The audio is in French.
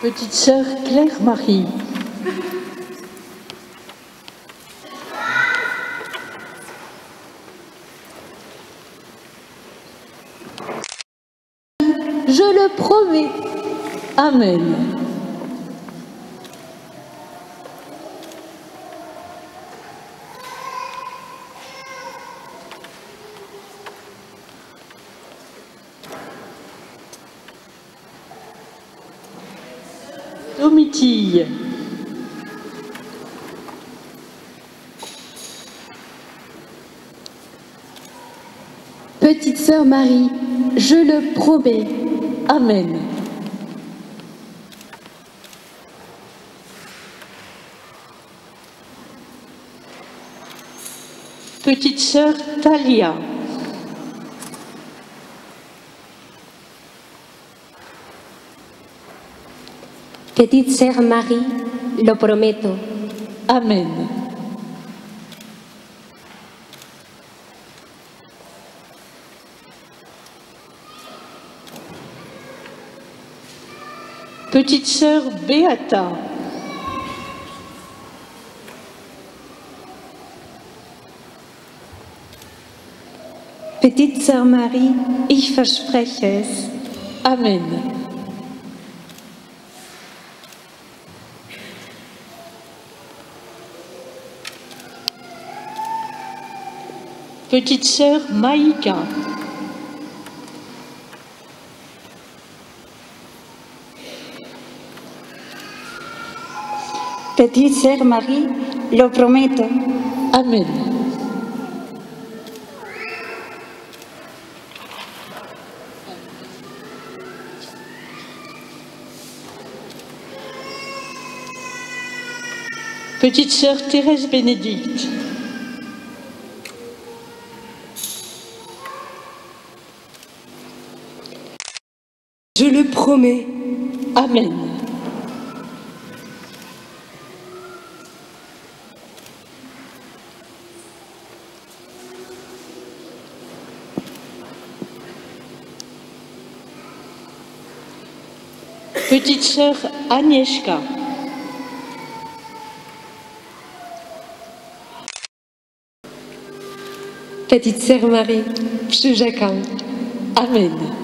Petite sœur Claire-Marie. Je le promets. Amen. Domitille. Petite sœur Marie, je le promets. Amen. Petite sœur Talia. Petite sœur Marie, lo prometo. Amen. Petite sœur Beata. Petite sœur Marie, ich verspreche es. Amen. Petite sœur Maïka. Petite sœur Marie, lo prometo. Amen. Petite sœur Thérèse Bénédicte. Je le promets. Amen. Petite sœur Agnieszka. Petite sœur Marie, przyrzekam. Amen.